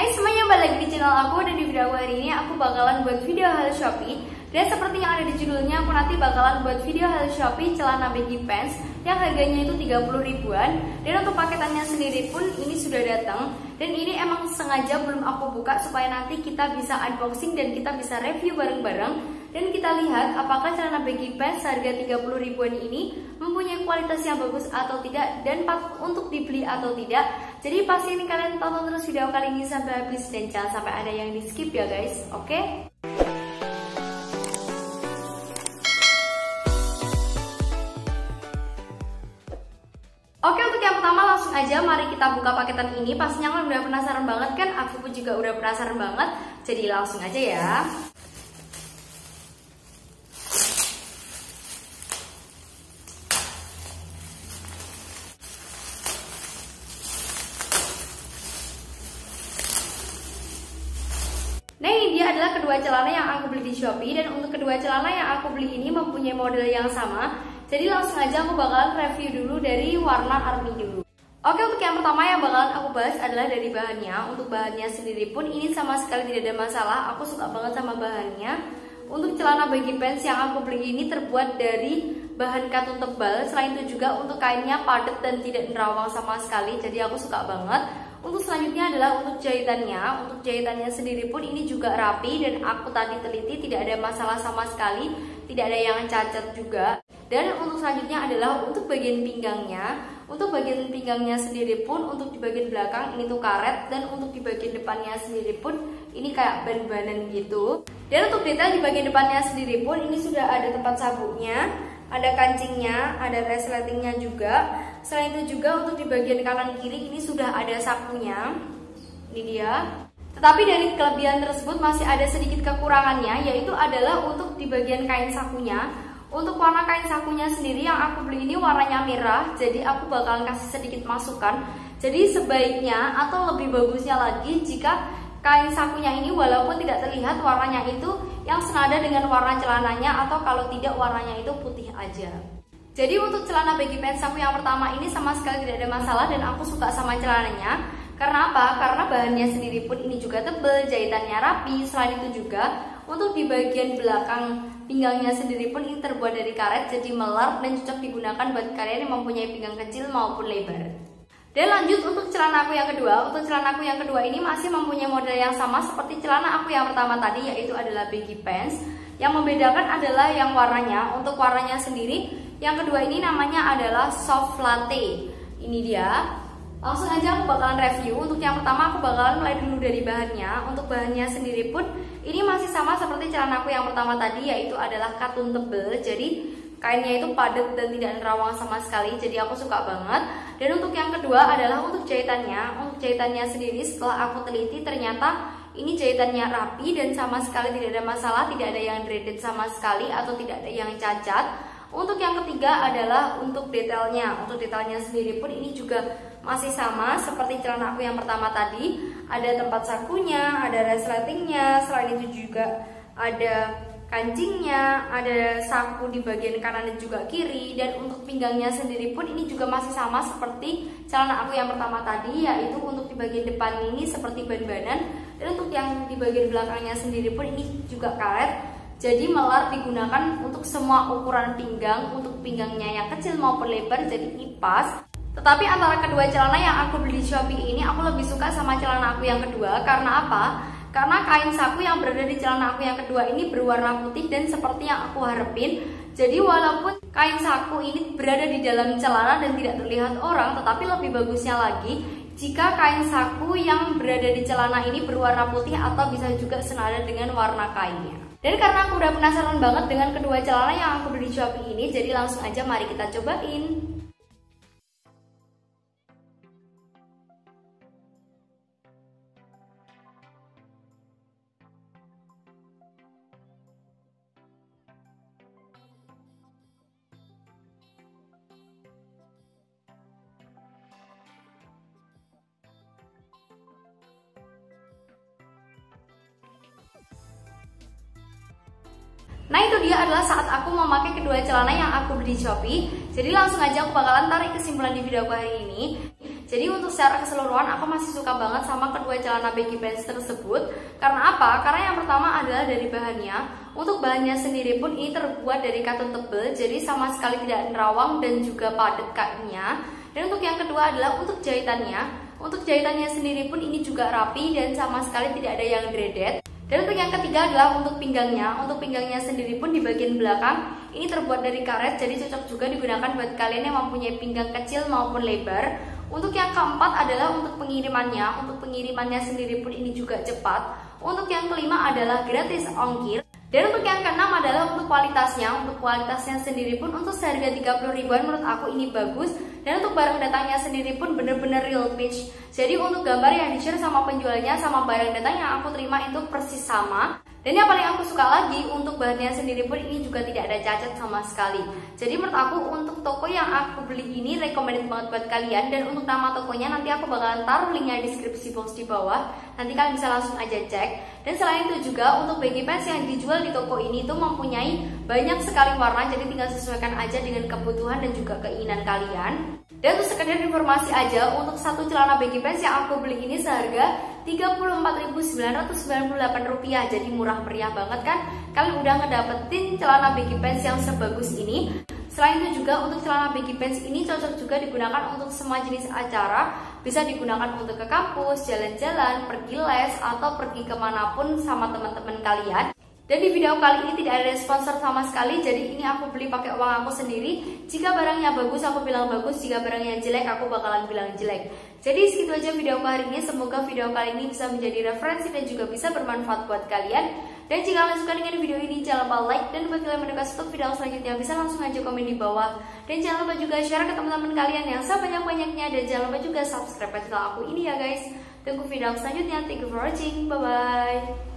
Hai semuanya, balik lagi di channel aku. Dan di video aku hari ini aku bakalan buat video haul Shopee. Dan seperti yang ada di judulnya, aku nanti bakalan buat video haul Shopee celana baggy pants yang harganya itu 30 ribuan. Dan untuk paketannya sendiri pun ini sudah datang. Dan ini emang sengaja belum aku buka supaya nanti kita bisa unboxing dan kita bisa review bareng-bareng. Dan kita lihat apakah celana baggy pants harga 30 ribuan ini mempunyai kualitas yang bagus atau tidak dan patut untuk dibeli atau tidak. Jadi pastiin kalian tonton terus video kali ini sampai habis dan jangan sampai ada yang di skip ya guys, oke? Oke, untuk yang pertama langsung aja mari kita buka paketan ini. Pastinya kalian udah penasaran banget kan? Aku pun juga udah penasaran banget. Jadi langsung aja ya. Nah, ini dia adalah kedua celana yang aku beli di Shopee. Dan untuk kedua celana yang aku beli ini mempunyai model yang sama. Jadi langsung aja aku bakalan review dulu dari warna army dulu. Oke, untuk yang pertama yang bakalan aku bahas adalah dari bahannya. Untuk bahannya sendiri pun ini sama sekali tidak ada masalah. Aku suka banget sama bahannya. Untuk celana baggy pants yang aku beli ini terbuat dari bahan katun tebal. Selain itu juga untuk kainnya padat dan tidak nerawang sama sekali. Jadi aku suka banget. Untuk selanjutnya adalah untuk jahitannya. Untuk jahitannya sendiri pun ini juga rapi dan aku tadi teliti tidak ada masalah sama sekali, tidak ada yang cacat juga. Dan untuk selanjutnya adalah untuk bagian pinggangnya. Untuk bagian pinggangnya sendiri pun untuk di bagian belakang ini tuh karet dan untuk di bagian depannya sendiri pun ini kayak ban-banan gitu. Dan untuk detail di bagian depannya sendiri pun ini sudah ada tempat sabuknya, ada kancingnya, ada resletingnya juga. Selain itu juga untuk di bagian kanan kiri ini sudah ada sakunya. Ini dia. Tetapi dari kelebihan tersebut masih ada sedikit kekurangannya, yaitu adalah untuk di bagian kain sakunya. Untuk warna kain sakunya sendiri yang aku beli ini warnanya merah, jadi aku bakalan kasih sedikit masukan. Jadi sebaiknya atau lebih bagusnya lagi jika kain sakunya ini walaupun tidak terlihat warnanya itu yang senada dengan warna celananya, atau kalau tidak warnanya itu putih aja. Jadi untuk celana baggy pants aku yang pertama ini sama sekali tidak ada masalah dan aku suka sama celananya. Karena apa? Karena bahannya sendiri pun ini juga tebal, jahitannya rapi. Selain itu juga untuk di bagian belakang pinggangnya sendiri pun ini terbuat dari karet, jadi melar dan cocok digunakan buat kalian yang mempunyai pinggang kecil maupun lebar. Dan lanjut untuk celana aku yang kedua. Untuk celana aku yang kedua ini masih mempunyai model yang sama seperti celana aku yang pertama tadi, yaitu adalah baggy pants. Yang membedakan adalah yang warnanya. Untuk warnanya sendiri, yang kedua ini namanya adalah soft latte. Ini dia. Langsung aja aku bakalan review. Untuk yang pertama aku bakalan mulai dulu dari bahannya. Untuk bahannya sendiri pun ini masih sama seperti celana aku yang pertama tadi, yaitu adalah katun tebal. Jadi kainnya itu padat dan tidak nerawang sama sekali, jadi aku suka banget. Dan untuk yang kedua adalah untuk jahitannya. Untuk jahitannya sendiri setelah aku teliti ternyata ini jahitannya rapi dan sama sekali tidak ada masalah, tidak ada yang dreaded sama sekali atau tidak ada yang cacat. Untuk yang ketiga adalah untuk detailnya. Untuk detailnya sendiri pun ini juga masih sama seperti celana aku yang pertama tadi. Ada tempat sakunya, ada resletingnya, selain itu juga ada kancingnya, ada saku di bagian kanan dan juga kiri. Dan untuk pinggangnya sendiri pun ini juga masih sama seperti celana aku yang pertama tadi, yaitu untuk di bagian depan ini seperti ban-banan. Dan untuk yang di bagian belakangnya sendiri pun ini juga karet. Jadi melar digunakan untuk semua ukuran pinggang, untuk pinggangnya yang kecil maupun lebar, jadi ini pas. Tetapi antara kedua celana yang aku beli di Shopee ini, aku lebih suka sama celana aku yang kedua. Karena apa? Karena kain saku yang berada di celana aku yang kedua ini berwarna putih dan seperti yang aku harapin. Jadi walaupun kain saku ini berada di dalam celana dan tidak terlihat orang, tetapi lebih bagusnya lagi jika kain saku yang berada di celana ini berwarna putih atau bisa juga senada dengan warna kainnya. Dan karena aku udah penasaran banget dengan kedua celana yang aku beli di Shopee ini, jadi langsung aja mari kita cobain. Nah, itu dia adalah saat aku memakai kedua celana yang aku beli di Shopee. Jadi langsung aja aku bakalan tarik kesimpulan di video aku hari ini. Jadi untuk secara keseluruhan aku masih suka banget sama kedua celana baggy pants tersebut. Karena apa? Karena yang pertama adalah dari bahannya. Untuk bahannya sendiri pun ini terbuat dari katun tebal, jadi sama sekali tidak nerawang dan juga padat kainnya. Dan untuk yang kedua adalah untuk jahitannya. Untuk jahitannya sendiri pun ini juga rapi dan sama sekali tidak ada yang dreaded. Dan untuk yang ketiga adalah untuk pinggangnya. Untuk pinggangnya sendiri pun di bagian belakang ini terbuat dari karet, jadi cocok juga digunakan buat kalian yang mempunyai pinggang kecil maupun lebar. Untuk yang keempat adalah untuk pengirimannya. Untuk pengirimannya sendiri pun ini juga cepat. Untuk yang kelima adalah gratis ongkir. Dan untuk yang keenam adalah untuk kualitasnya. Untuk kualitasnya sendiri pun untuk seharga 30 ribuan menurut aku ini bagus. Dan untuk barang datangnya sendiri pun bener-bener real pitch. Jadi untuk gambar yang di-share sama penjualnya sama barang datang yang aku terima itu persis sama. Dan yang paling aku suka lagi, untuk bahannya sendiri pun ini juga tidak ada cacat sama sekali. Jadi menurut aku untuk toko yang aku beli ini recommended banget buat kalian. Dan untuk nama tokonya nanti aku bakalan taruh linknya di deskripsi box di bawah. Nanti kalian bisa langsung aja cek. Dan selain itu juga untuk baggy pants yang dijual di toko ini tuh mempunyai banyak sekali warna. Jadi tinggal sesuaikan aja dengan kebutuhan dan juga keinginan kalian. Dan untuk sekedar informasi aja, untuk satu celana baggy pants yang aku beli ini seharga Rp34.998. Jadi murah meriah banget kan? Kalian udah ngedapetin celana baggy pants yang sebagus ini. Selain itu juga untuk celana baggy pants ini cocok juga digunakan untuk semua jenis acara. Bisa digunakan untuk ke kampus, jalan-jalan, pergi les, atau pergi kemanapun sama teman-teman kalian. Dan di video kali ini tidak ada sponsor sama sekali, jadi ini aku beli pakai uang aku sendiri. Jika barangnya bagus aku bilang bagus, jika barangnya jelek aku bakalan bilang jelek. Jadi segitu aja video kali ini, semoga video kali ini bisa menjadi referensi dan juga bisa bermanfaat buat kalian. Dan jika kalian suka dengan video ini, jangan lupa like, dan bagi kalian mendekat untuk video selanjutnya bisa langsung aja komen di bawah. Dan jangan lupa juga share ke teman-teman kalian yang sebanyak-banyaknya, dan jangan lupa juga subscribe channel aku ini ya guys. Tunggu video selanjutnya, thank you for watching, bye bye.